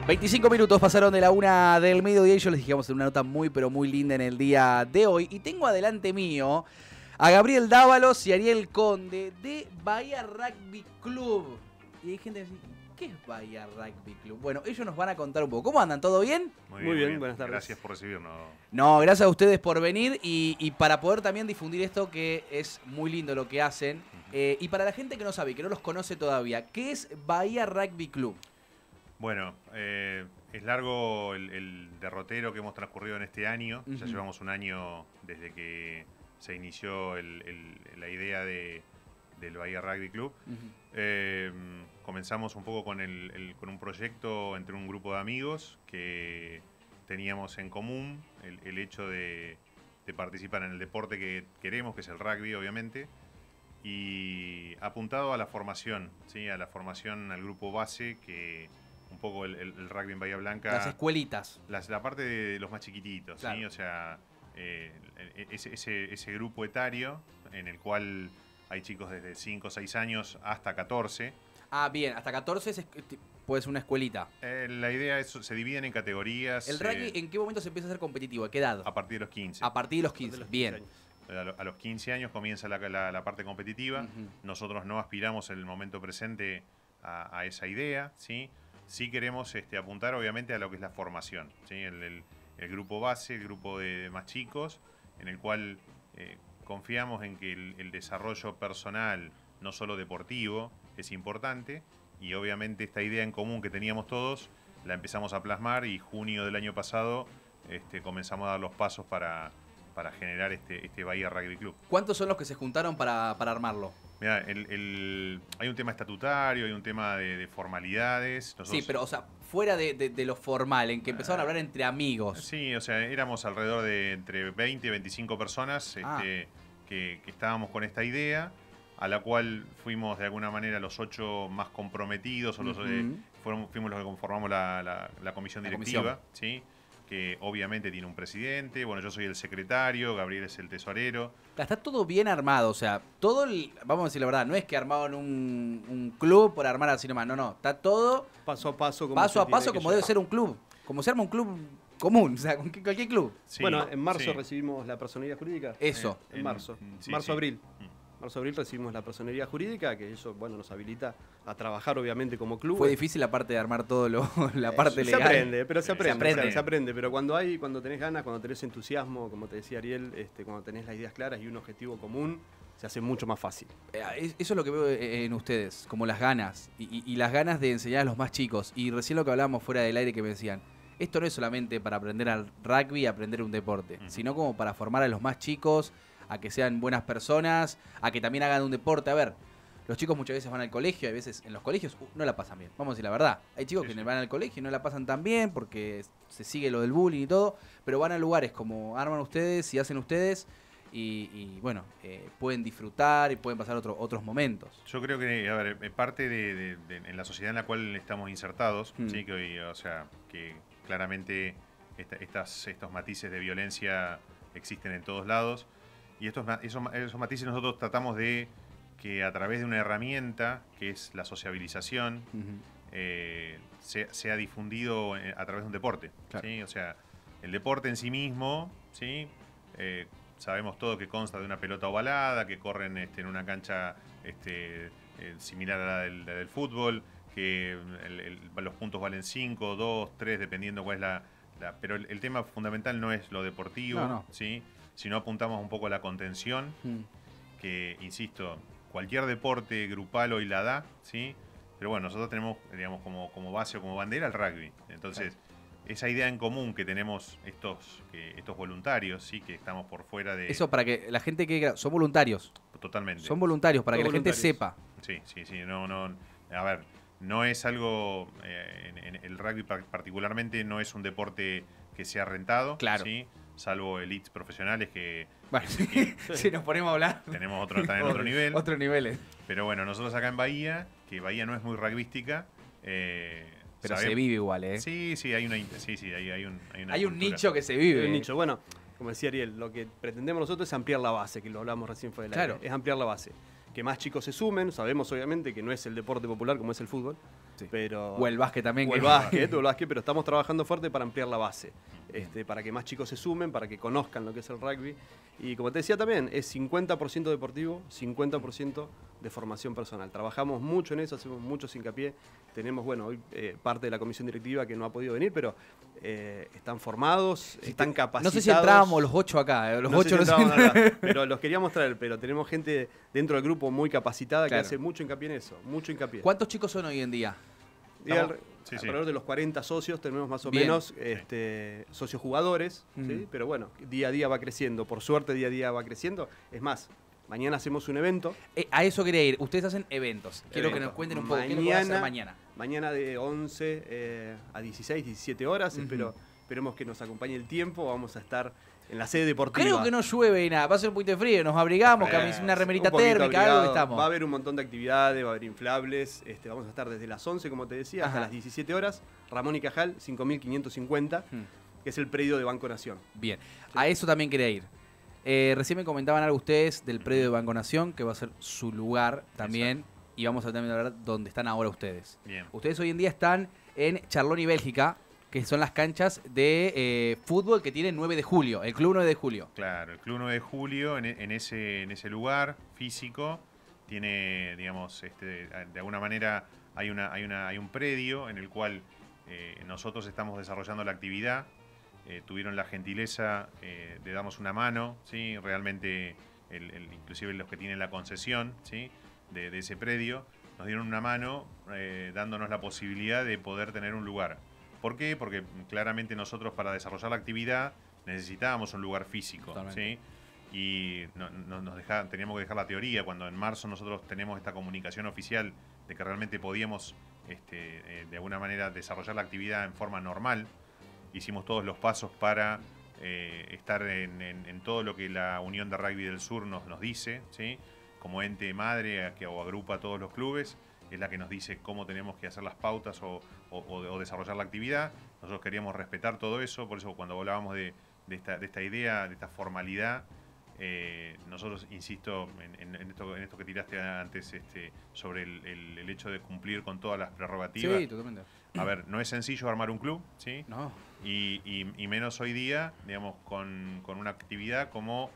25 minutos pasaron de la 1 del mediodía y yo les dije que vamos a hacer una nota muy pero muy linda en el día de hoy. Y tengo adelante mío a Gabriel Dávalos y Ariel Conde de Bahía Rugby Club. Y hay gente que dice, ¿qué es Bahía Rugby Club? Bueno, ellos nos van a contar un poco. ¿Cómo andan? ¿Todo bien? Muy bien, buenas tardes. Gracias por recibirnos. No, gracias a ustedes por venir y para poder también difundir esto que es muy lindo lo que hacen. Y para la gente que no sabe y que no los conoce todavía, ¿qué es Bahía Rugby Club? Bueno, es largo el derrotero que hemos transcurrido en este año. Ya llevamos un año desde que se inició la idea del Bahía Rugby Club. Comenzamos un poco con un proyecto entre un grupo de amigos que teníamos en común el hecho de participar en el deporte que queremos, que es el rugby, obviamente, y apuntado a la formación, ¿sí? A la formación, al grupo base, que un poco el rugby en Bahía Blanca. Las escuelitas. La parte de los más chiquititos, claro. ¿sí? O sea, ese grupo etario en el cual hay chicos desde 5 o 6 años hasta 14. Ah, bien, hasta 14 puede ser una escuelita. La idea es, se dividen en categorías. ¿El rugby en qué momento se empieza a ser competitivo? ¿A qué edad? A partir de los 15. A partir de los 15, bien. A los 15 años comienza la parte competitiva. Nosotros no aspiramos en el momento presente a esa idea, ¿sí? Sí queremos apuntar obviamente a lo que es la formación, ¿sí? El grupo base, el grupo de más chicos, en el cual confiamos en que el desarrollo personal, no solo deportivo, es importante, y obviamente esta idea en común que teníamos todos la empezamos a plasmar, y junio del año pasado comenzamos a dar los pasos para generar este Bahía Rugby Club. ¿Cuántos son los que se juntaron para armarlo? Mirá, hay un tema estatutario, hay un tema de formalidades. Sí, pero o sea, fuera de lo formal, en que empezaron a hablar entre amigos. Sí, o sea, éramos alrededor de entre 20 y 25 personas que estábamos con esta idea, a la cual fuimos de alguna manera los 8 más comprometidos, o fuimos los que conformamos la comisión directiva, ¿sí? Que obviamente tiene un presidente, bueno, yo soy el secretario, Gabriel es el tesorero. Está todo bien armado, o sea, vamos a decir la verdad, no es que armaron un club por armar así nomás, no, está todo paso a paso como debe ser un club, como se arma un club común, o sea, cualquier club. Sí, bueno, en marzo recibimos la personería jurídica. Eso. En marzo, abril. Marzo-abril recibimos la personería jurídica, que eso, bueno, nos habilita a trabajar obviamente como club. Fue difícil la parte de armar todo la parte legal. Se aprende. Pero cuando tenés ganas, cuando tenés entusiasmo, como te decía Ariel, cuando tenés las ideas claras y un objetivo común, se hace mucho más fácil. Eso es lo que veo en ustedes, como las ganas, y las ganas de enseñar a los más chicos. Y recién lo que hablábamos fuera del aire que me decían, esto no es solamente para aprender al rugby y aprender un deporte, sino como para formar a los más chicos, a que sean buenas personas, a que también hagan un deporte. A ver, los chicos muchas veces van al colegio, y a veces en los colegios no la pasan bien. Vamos a decir la verdad. Hay chicos que van al colegio y no la pasan tan bien porque se sigue lo del bullying y todo, pero van a lugares como arman ustedes y hacen ustedes y bueno, pueden disfrutar y pueden pasar otros momentos. Yo creo que, a ver, parte de en la sociedad en la cual estamos insertados, ¿sí? Que hoy, o sea, que claramente estos matices de violencia existen en todos lados. Y esos matices nosotros tratamos de que a través de una herramienta que es la sociabilización sea difundido a través de un deporte. Claro. ¿Sí? O sea, el deporte en sí mismo, ¿sí? Sabemos todo que consta de una pelota ovalada, que corren en una cancha similar a la del fútbol, que los puntos valen 5, 2, 3, dependiendo cuál es pero el tema fundamental no es lo deportivo, no. ¿Sí? Si no apuntamos un poco a la contención, que, insisto, cualquier deporte grupal hoy la da, ¿sí? Pero bueno, nosotros tenemos, digamos, como base o como bandera el rugby. Entonces, esa idea en común que tenemos estos voluntarios, ¿sí? Que estamos por fuera de... Eso para que la gente que... Son voluntarios. Totalmente. Son voluntarios, para que la gente sepa. Sí. A ver, no es algo... el rugby particularmente no es un deporte que sea rentado. Claro. ¿Sí? Salvo elites profesionales que... Bueno, si nos ponemos a hablar... Tenemos otro nivel. Otros niveles. Pero bueno, nosotros acá en Bahía, que Bahía no es muy rugbyística... pero se vive igual, ¿eh? Sí, hay un nicho que se vive. Hay un nicho. Bueno, como decía Ariel, lo que pretendemos nosotros es ampliar la base, que lo hablamos recién fue del aire. Es ampliar la base. Que más chicos se sumen. Sabemos, obviamente, que no es el deporte popular como es el fútbol. Sí. Pero, o el básquet también. o el básquet, pero estamos trabajando fuerte para ampliar la base, para que más chicos se sumen, para que conozcan lo que es el rugby. Y como te decía también, es 50% deportivo, 50% de formación personal. Trabajamos mucho en eso, hacemos muchos hincapié. Tenemos, bueno, hoy parte de la comisión directiva que no ha podido venir, pero están formados, están capacitados. No sé si entrábamos los 8 acá. Los no 8 sé si acá, pero los queríamos traer. Pero tenemos gente dentro del grupo muy capacitada que hace mucho hincapié en eso, mucho hincapié. ¿Cuántos chicos son hoy en día? Alrededor de los 40 socios tenemos más o menos socios jugadores, ¿sí? Pero bueno, día a día va creciendo, por suerte día a día va creciendo. Es más, mañana hacemos un evento. A eso quería ir, ustedes hacen eventos. Quiero que nos cuenten un poco, ¿qué es lo que van a hacer mañana? Mañana de 11 a 16, 17 horas, esperemos que nos acompañe el tiempo, vamos a estar en la sede deportiva. Creo que no llueve y nada, va a ser un poquito de frío, nos abrigamos, una remerita térmica, algo que estamos. Va a haber un montón de actividades, va a haber inflables, vamos a estar desde las 11, como te decía, hasta las 17 horas. Ramón y Cajal, 5550, que es el predio de Banco Nación. Bien, a eso también quería ir. Recién me comentaban algo ustedes del predio de Banco Nación, que va a ser su lugar también, y vamos a también hablar dónde están ahora ustedes. Bien. Ustedes hoy en día están en Charloni, Bélgica, que son las canchas de fútbol que tiene 9 de julio, el Club 9 de julio. Claro, el Club 9 de julio en ese lugar físico tiene, digamos, de alguna manera hay un predio en el cual nosotros estamos desarrollando la actividad. Tuvieron la gentileza de darnos una mano, ¿sí? Realmente, inclusive los que tienen la concesión, ¿sí? de ese predio, nos dieron una mano dándonos la posibilidad de poder tener un lugar. ¿Por qué? Porque claramente nosotros para desarrollar la actividad necesitábamos un lugar físico, ¿sí? Y teníamos que dejar la teoría. Cuando en marzo nosotros tenemos esta comunicación oficial de que realmente podíamos de alguna manera desarrollar la actividad en forma normal, hicimos todos los pasos para estar en todo lo que la Unión de Rugby del Sur nos dice, ¿sí? Como ente madre que agrupa a todos los clubes, es la que nos dice cómo tenemos que hacer las pautas o desarrollar la actividad. Nosotros queríamos respetar todo eso, por eso cuando hablábamos de esta idea, de esta formalidad, nosotros, insisto, en esto que tiraste antes sobre el hecho de cumplir con todas las prerrogativas. Sí, totalmente. A ver, no es sencillo armar un club, ¿sí? No. Y menos hoy día, digamos, con una actividad como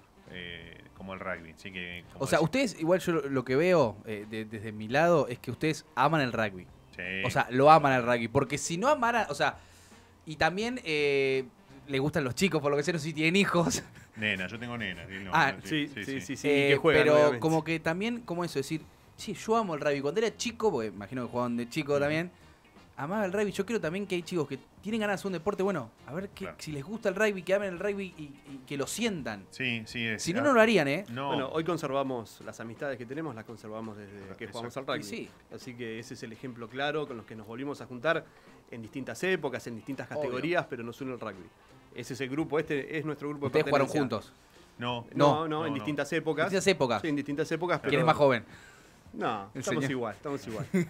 el rugby. ¿Sí? O sea, ustedes, igual yo lo que veo desde mi lado es que ustedes aman el rugby. Sí. O sea, lo aman el rugby. Porque si no amaran, o sea, y también les gustan los chicos, por lo que sé, no sé si tienen hijos. Nena, yo tengo nena. Sí. Que juegan, pero obviamente. Como que también, como eso, decir, sí, yo amo el rugby. Cuando era chico, porque imagino que jugaban de chico también, amaba el rugby. Yo creo también que hay chicos que tienen ganas de hacer un deporte, bueno, a ver si les gusta el rugby, que amen el rugby y que lo sientan. Sí. Si no, no lo harían, ¿eh? No. Bueno, hoy conservamos las amistades que tenemos, las conservamos desde que jugamos al rugby. Sí. Así que ese es el ejemplo claro con los que nos volvimos a juntar en distintas épocas, en distintas categorías, pero nos une el rugby. Ese es el grupo, es nuestro grupo de pertenencia. ¿Ustedes jugaron juntos? No, en distintas épocas. ¿En distintas épocas? Sí, en distintas épocas. ¿Quién es más joven? No, estamos igual. Estamos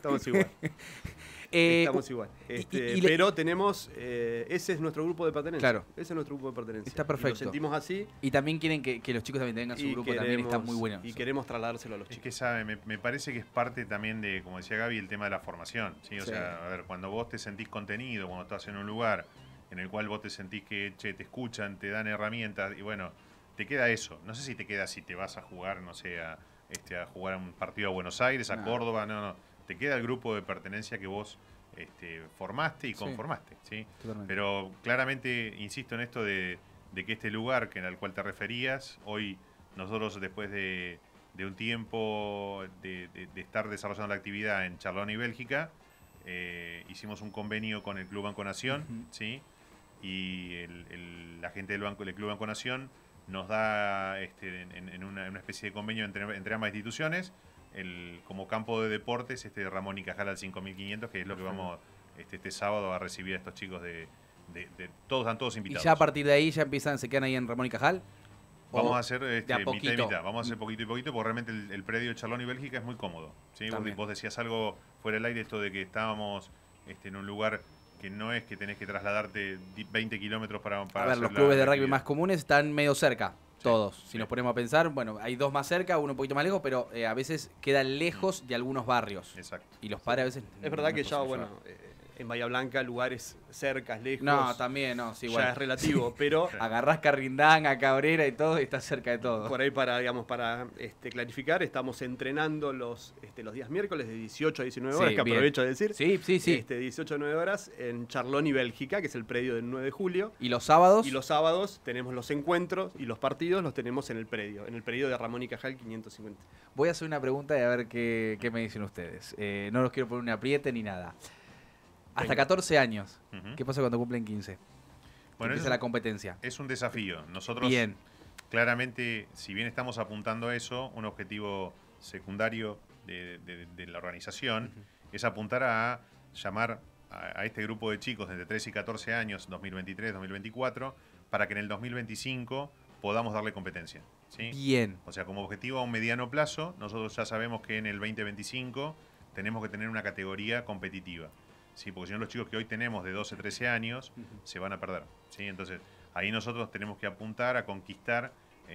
igual. Pero tenemos, ese es nuestro grupo de pertenencia. Claro. Ese es nuestro grupo de pertenencia. Está perfecto. Y lo sentimos así. Y también quieren que los chicos también tengan su grupo, también está muy bueno. Y queremos trasladárselo a los chicos. Es que sabe, me parece que es parte también de, como decía Gaby, el tema de la formación. ¿Sí? O sea, a ver, cuando vos te sentís contenido, cuando estás en un lugar en el cual vos te sentís que te escuchan, te dan herramientas, y bueno, te queda eso. No sé si te queda si te vas a jugar, no sé, a jugar un partido a Buenos Aires, a Córdoba, no. Te queda el grupo de pertenencia que vos formaste y conformaste, ¿sí? Pero claramente insisto en esto de que este lugar al cual te referías, hoy nosotros después de un tiempo de estar desarrollando la actividad en Charloni, Bélgica, hicimos un convenio con el Club Banco Nación, ¿sí? Y la gente del Club Banco Nación nos da en una especie de convenio entre ambas instituciones como campo de deportes Ramón y Cajal al 5500, que es lo que vamos este sábado a recibir a estos chicos están todos invitados. ¿Y ya a partir de ahí ya se quedan ahí en Ramón y Cajal? Vamos a hacer mitad y mitad. Vamos a hacer poquito y poquito, porque realmente el predio de Charloni, Bélgica es muy cómodo, ¿sí? Vos decías algo fuera del aire, esto de que estábamos en un lugar que no es que tenés que trasladarte 20 kilómetros para a ver, los clubes de rugby más comunes están medio cerca. Todos. Si nos ponemos a pensar, bueno, hay dos más cerca, uno un poquito más lejos, pero a veces quedan lejos de algunos barrios. Exacto. Y los padres a veces... Es verdad que ya, bueno, en Bahía Blanca, lugares cercas, lejos. No, también, no, sí, igual. Ya es relativo, pero Agarrás Carrindanga, Cabrera y todo, y estás cerca de todo. por ahí para, digamos, para clarificar, estamos entrenando los días miércoles de 18 a 19 horas, Sí, que bien. aprovecho de decir. Sí, sí, sí. 18 a 9 horas en Charloni, Bélgica, que es el predio del 9 de julio. ¿Y los sábados? Y los sábados tenemos los encuentros y los partidos los tenemos en el predio de Ramón y Cajal 550. Voy a hacer una pregunta y a ver qué me dicen ustedes. No los quiero poner un apriete ni nada. Hasta Venga. 14 años. Ujú. ¿Qué pasa cuando cumplen 15? Bueno, Empieza la competencia. es un desafío. Nosotros, Bien. claramente, si bien estamos apuntando a eso, un objetivo secundario de la organización es apuntar a llamar a este grupo de chicos de entre 13 y 14 años, 2023, 2024, para que en el 2025 podamos darle competencia. ¿sí? Bien. O sea, como objetivo a un mediano plazo, nosotros ya sabemos que en el 2025 tenemos que tener una categoría competitiva. ¿sí? Porque si no, los chicos que hoy tenemos de 12, 13 años se van a perder. ¿sí? Entonces, ahí nosotros tenemos que apuntar a conquistar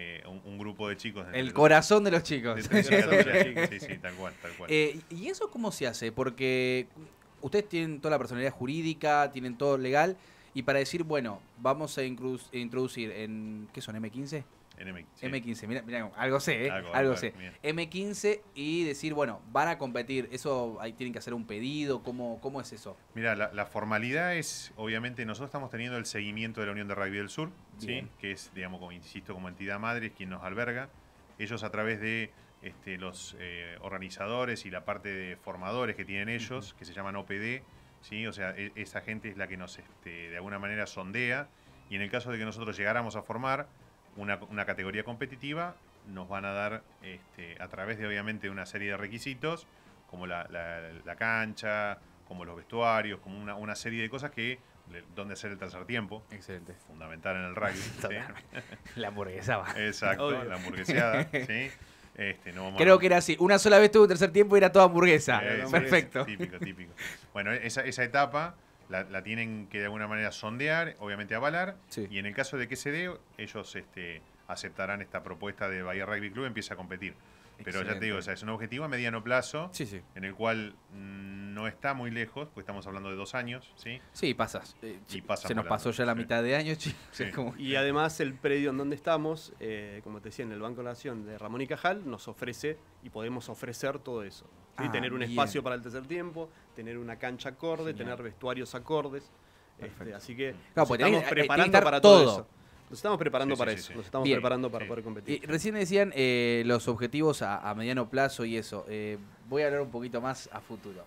un grupo de chicos. El corazón de los chicos. De 13 a 14 años. Sí, sí, tal cual, tal cual. ¿Y eso cómo se hace? Porque ustedes tienen toda la personalidad jurídica, tienen todo legal, y para decir, bueno, vamos a introducir en... ¿Qué son? ¿M15? NMX, sí. M15, mira, algo sé, ¿eh? Algo, Algo sé. bien. M15 y decir, bueno, van a competir. ¿Eso ahí tienen que hacer un pedido? ¿Cómo es eso? Mira, la formalidad es, obviamente, nosotros estamos teniendo el seguimiento de la Unión de Rugby del Sur, ¿sí? Bien. Que es, digamos, como insisto, como entidad madre, es quien nos alberga. Ellos a través de los organizadores y la parte de formadores que tienen ellos, que se llaman OPD, ¿sí? O sea, esa gente es la que nos, de alguna manera, sondea, y en el caso de que nosotros llegáramos a formar una categoría competitiva, nos van a dar, a través de, obviamente, una serie de requisitos, como la cancha, como los vestuarios, como una serie de cosas que donde hacer el tercer tiempo, Excelente. fundamental en el rugby. ¿sí? La hamburguesa va. Exacto, Obvio. la hamburgueseada, ¿sí? No vamos Creo a- que era así. Una sola vez tuve un tercer tiempo y era toda hamburguesa. Hamburguesa, Perfecto. Típico, típico. Bueno, esa etapa la tienen que de alguna manera sondear, obviamente avalar, Sí. y en el caso de que se dé, ellos aceptarán esta propuesta de Bahía Rugby Club y empieza a competir. Pero ya te digo, o sea, es un objetivo a mediano plazo, Sí, sí. en el cual no está muy lejos, porque estamos hablando de 2 años, ¿sí? Sí, pasas. Y pasa se nos volando, pasó ya la sí. mitad de año, chicos. Sí. Es como- Y además el predio en donde estamos, como te decía, en el Banco de la Nación de Ramón y Cajal, nos ofrece y podemos ofrecer todo eso. ¿sí? Ah, Tener un bien. espacio para el tercer tiempo, tener una cancha acorde, Genial. tener vestuarios acordes. Perfecto. Así que Claro, nos pues estamos tiene que preparando estar para todo. todo eso. Nos estamos preparando Sí, para sí, eso. sí, sí. Nos estamos Bien. preparando para Sí. poder competir. Recién decían los objetivos a mediano plazo y eso. Voy a hablar un poquito más a futuro.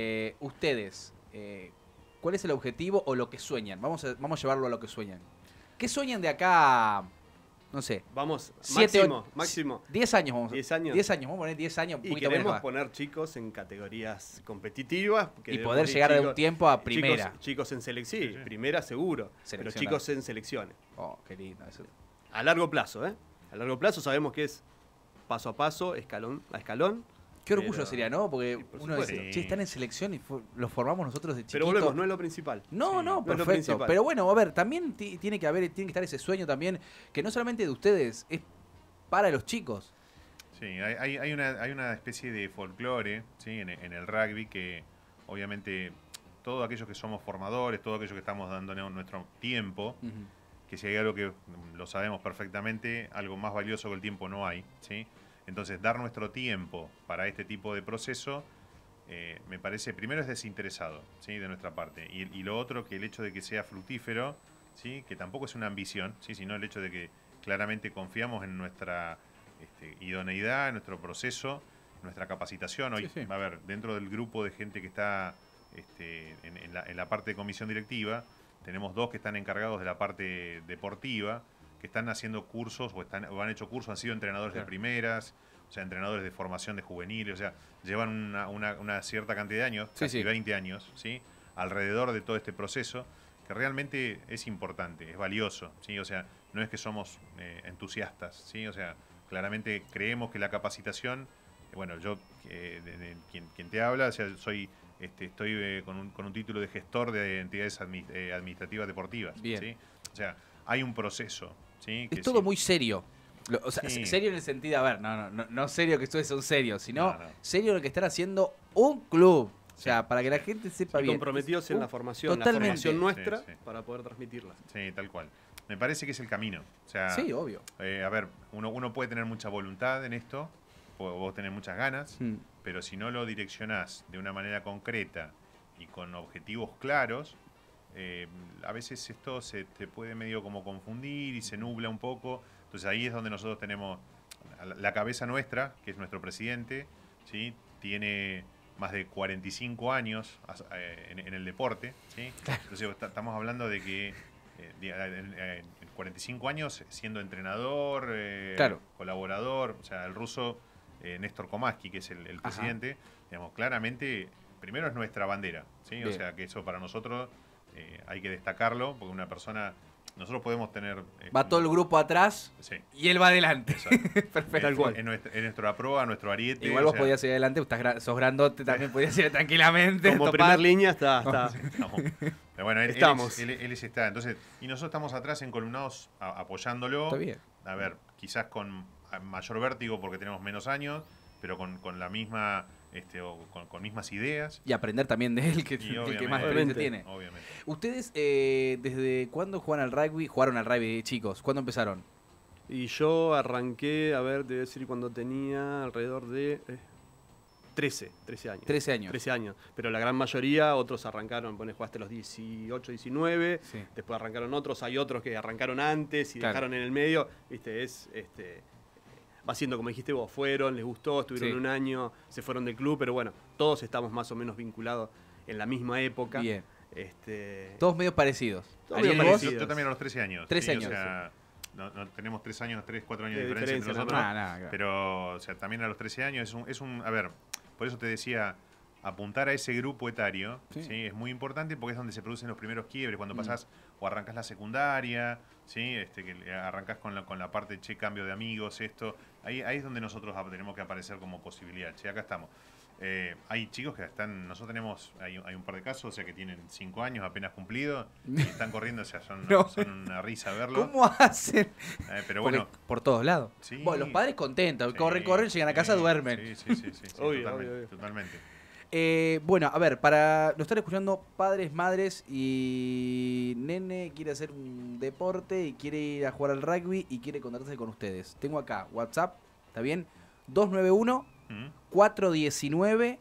Ustedes, ¿cuál es el objetivo o lo que sueñan? Vamos a llevarlo a lo que sueñan. ¿Qué sueñan de acá, no sé, Vamos, 7, máximo. 10 años? Vamos a 10 años. 10 años, vamos a poner 10 años. un Y poquito queremos menos. poner chicos en categorías competitivas. Y queremos poder ir llegar de un chicos- tiempo a primera. Chicos en selección, sí, Sí, sí. primera seguro. Pero Seleccionado. chicos en selecciones. Oh, qué lindo eso. A largo plazo, ¿eh? A largo plazo sabemos que es paso a paso, escalón a escalón. Qué orgullo Pero- sería, ¿no? Porque Sí, por uno supuesto. dice, che, están en selección y los formamos nosotros de chiquitos. Pero volvemos, no es lo principal. No, Sí, no, no es lo perfecto. principal. Pero bueno, a ver, también tiene que estar ese sueño también, que no solamente de ustedes, es para los chicos. Sí, hay una especie de folclore, ¿sí? en el rugby que obviamente todos aquellos que somos formadores, todos aquellos que estamos dando nuestro tiempo, que si hay algo que lo sabemos perfectamente, algo más valioso que el tiempo no hay, ¿sí? Entonces, dar nuestro tiempo para este tipo de proceso, me parece, primero es desinteresado, ¿sí? De nuestra parte. Y lo otro, que el hecho de que sea fructífero, ¿sí? Que tampoco es una ambición, ¿sí? Sino el hecho de que claramente confiamos en nuestra idoneidad, en nuestro proceso, nuestra capacitación. Hoy, Sí, sí. a ver, dentro del grupo de gente que está en la parte de comisión directiva, tenemos 2 que están encargados de la parte deportiva, que están haciendo cursos o han hecho cursos, han sido entrenadores Claro. de primeras, o sea, entrenadores de formación de juveniles, o sea, llevan una cierta cantidad de años, Sí, casi sí. 20 años, ¿sí? Alrededor de todo este proceso, que realmente es importante, es valioso, ¿sí? O sea, no es que somos entusiastas, ¿sí? O sea, claramente creemos que la capacitación, bueno, yo, quien te habla, o sea, estoy con un título de gestor de entidades administrativas deportivas, Bien. ¿sí? O sea, hay un proceso, ¿sí? Es Que todo sí. muy serio. O sea, Sí. serio en el sentido, a ver, no serio que ustedes son serios, sino No, no. serio en lo que están haciendo un club. O sea, para que la gente sepa Y bien. comprometidos en la formación, Totalmente. la formación nuestra Sí, sí. para poder transmitirla. Sí, tal cual. Me parece que es el camino. O sea, Sí, obvio. a ver, uno puede tener mucha voluntad en esto, vos tenés muchas ganas, Mm. pero si no lo direccionás de una manera concreta y con objetivos claros, a veces esto se te puede medio como confundir y se nubla un poco. Entonces ahí es donde nosotros tenemos la cabeza nuestra, que es nuestro presidente, ¿sí? Tiene más de 45 años en el deporte, ¿sí? Entonces estamos hablando de que 45 años siendo entrenador, Claro. colaborador, o sea, el ruso Néstor Komatsky, que es el presidente, digamos, claramente, primero es nuestra bandera, ¿sí? O Bien. sea, que eso para nosotros hay que destacarlo, porque una persona, nosotros podemos tener... Va todo el grupo atrás Sí. y él va adelante. Exacto. Perfecto. Tal cual. En nuestra proa, nuestro ariete. Igual o vos sea, podías ir adelante, sos grandote, también podías ir tranquilamente. Como topar. primer línea está. estamos. Pero bueno, Estamos. él está. Entonces, y nosotros estamos atrás encolumnados apoyándolo. Está bien. A ver, quizás con mayor vértigo porque tenemos menos años, pero con la misma, o con mismas ideas. Y aprender también de él, que, Y el que obviamente, más experiencia tiene. Obviamente. ¿Ustedes ¿desde cuándo juegan al rugby? Jugaron al rugby de chicos. ¿Cuándo empezaron? Y yo arranqué, a ver, te voy a decir cuando tenía alrededor de 13 años. 13 años. 13 años. Pero la gran mayoría, otros arrancaron, jugaste los 18, 19, Sí. después arrancaron otros, hay otros que arrancaron antes y Claro. dejaron en el medio, viste, va siendo como dijiste vos, fueron, les gustó, estuvieron Sí. un año, se fueron del club, pero bueno, todos estamos más o menos vinculados en la misma época. Bien. Este, Todos medio parecidos. Todos Ariel, medio ¿vos? parecidos. Yo también a los 13 años. 13 sí, años, O sea, no tenemos 3 años, 4 años De de diferencia entre diferencia, nosotros. Claro. Pero, o sea, también a los 13 años a ver, por eso te decía, apuntar a ese grupo etario, Sí. ¿sí? Es muy importante porque es donde se producen los primeros quiebres, cuando pasás o arrancás la secundaria, ¿sí? Que arrancás con la parte, che, cambio de amigos, esto. Ahí es donde nosotros tenemos que aparecer como posibilidad. Che, acá estamos. Hay chicos que están, nosotros tenemos, hay un par de casos, o sea, que tienen 5 años apenas cumplidos y están corriendo, o sea, son No. una risa verlo. ¿Cómo hacen? Pero Porque bueno, por todos lados. Sí. Bueno, los padres contentos, sí, corren, llegan a casa, sí, duermen. Sí, Obvio, totalmente, obvio. totalmente. Bueno, a ver, para nos están escuchando padres, madres y nene quiere hacer un deporte y quiere ir a jugar al rugby y quiere contactarse con ustedes. Tengo acá WhatsApp, ¿está bien? 291 ¿Mm? 419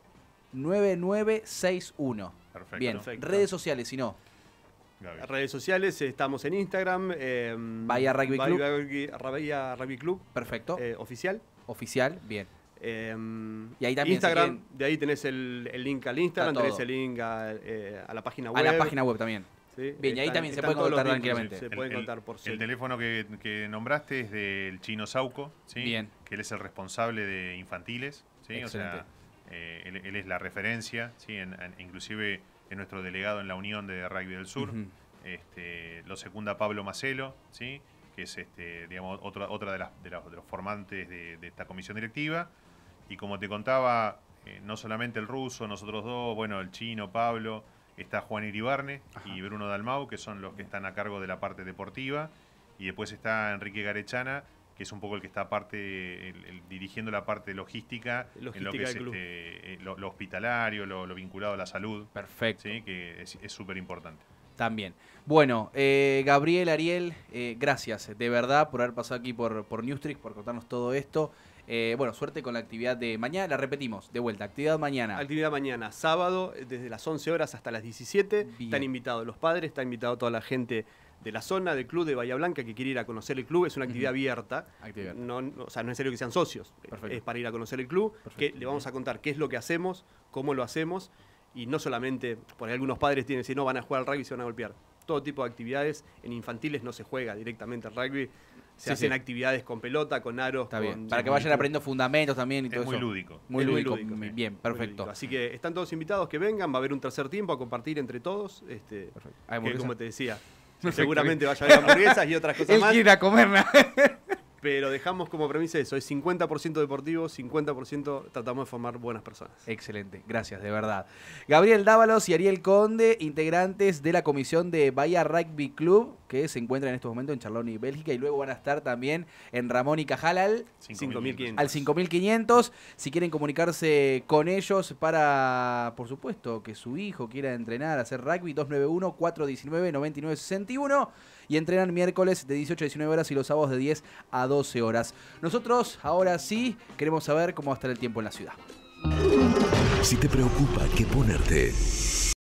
9961. Perfecto. Bien, Perfecto. redes sociales, si no. Gaby. Las redes sociales, estamos en Instagram. Bahía Rugby Club. Bahía Rugby Club Perfecto. oficial. Oficial, bien. Y ahí también, Instagram, si quieren- de ahí tenés el link al Instagram, Está tenés todo. el link a la página web. A la página web también. ¿sí? Bien, y ahí también se están puede todos los contar links, tranquilamente. Se pueden contar por El cel. teléfono que nombraste es del Chino Sauco, ¿sí? Bien. Que él es el responsable de infantiles, ¿sí? Excelente. O sea, él es la referencia, ¿sí? Inclusive es nuestro delegado en la Unión de Rugby del Sur. Ujú. Lo secunda Pablo Macelo, ¿sí? Que es digamos, otra de los formantes de esta comisión directiva. Y como te contaba, no solamente el ruso, nosotros dos, bueno, el chino, Pablo, está Juan Iribarne y Bruno Dalmau, que son los que están a cargo de la parte deportiva. Y después está Enrique Garechana, que es un poco el que está dirigiendo la parte logística en lo que Logística es del club. lo hospitalario, lo vinculado a la salud, Perfecto. ¿sí? Que es súper importante. También. Bueno, Gabriel, Ariel, gracias de verdad por haber pasado aquí por Newstrix, por contarnos todo esto. Bueno, suerte con la actividad de mañana. La repetimos, de vuelta, actividad mañana. Actividad mañana, sábado, desde las 11 horas hasta las 17. Bien. Están invitados los padres, está invitado toda la gente de la zona, del club de Bahía Blanca, que quiere ir a conocer el club. Es una actividad abierta. Actividad. O sea, no es necesario que sean socios. Perfecto. Es para ir a conocer el club, Perfecto. que le vamos a contar qué es lo que hacemos, cómo lo hacemos. Y no solamente, porque algunos padres tienen, si no van a jugar al rugby y se van a golpear. Todo tipo de actividades. En infantiles no se juega directamente al rugby. Se Sí, hacen sí. actividades con pelota, con aros. Está con- bien. Para que vayan aprendiendo fundamentos también y todo Es muy eso. lúdico. Muy Es muy lúdico. lúdico, sí. Bien, Muy perfecto. lúdico. Así que están todos invitados que vengan, va a haber un tercer tiempo a compartir entre todos. Perfecto. Que Hamburguesa. como te decía, seguramente vaya a haber hamburguesas y otras cosas Él más. quiere ir a comerla. Pero dejamos como premisa eso, es 50% deportivo, 50% tratamos de formar buenas personas. Excelente, gracias, de verdad. Gabriel Dávalos y Ariel Conde, integrantes de la comisión de Bahía Rugby Club, que se encuentran en estos momentos en Charlouni, Bélgica, y luego van a estar también en Ramón y Cajal al 5.500. Al 5.500. Si quieren comunicarse con ellos para, por supuesto, que su hijo quiera entrenar, hacer rugby, 291-419-9961. Y entrenan miércoles de 18 a 19 horas y los sábados de 10 a 12 horas. Nosotros, ahora sí, queremos saber cómo va a estar el tiempo en la ciudad. Si te preocupa qué ponerte...